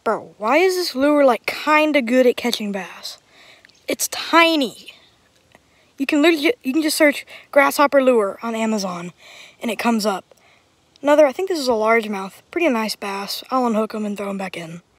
Bro, why is this lure like kinda good at catching bass? It's tiny. You can just search grasshopper lure on Amazon and it comes up. I think this is a largemouth. Pretty nice bass. I'll unhook them and throw them back in.